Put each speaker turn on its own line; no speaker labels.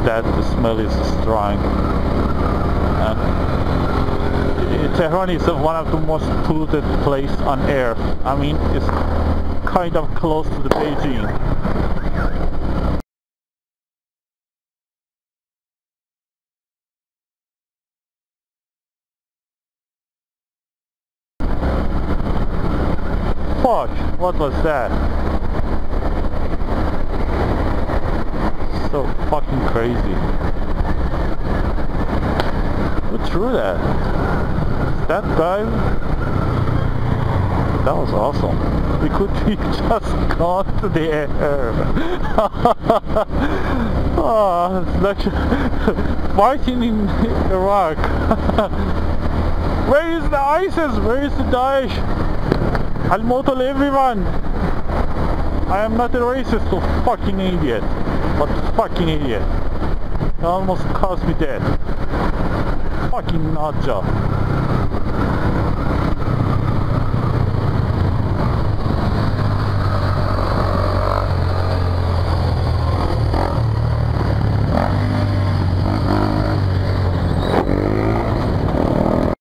that the smell is strong. Tehran is one of the most polluted places on earth. I mean, it's kind of close to the Beijing. Fuck, what was that? So fucking crazy. Who threw that? That guy? That was awesome. We could be just gone to the air. Oh, it's like fighting in Iraq. Where is the ISIS? Where is the Daesh? Al-Motul everyone! I am not a racist, you fucking idiot. But fucking idiot. You almost caused me death. Fucking nut job.